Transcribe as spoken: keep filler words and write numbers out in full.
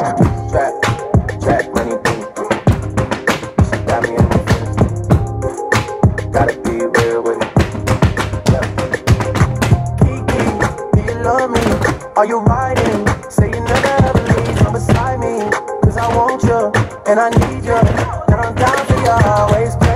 Trap, trap, money, boom. She got me in the feelings. Gotta be real with it. Yeah. Kiki, do you love me? Are you riding? Say you never ever leave from beside me. Cause I want you, and I need you. And I'm down for you always.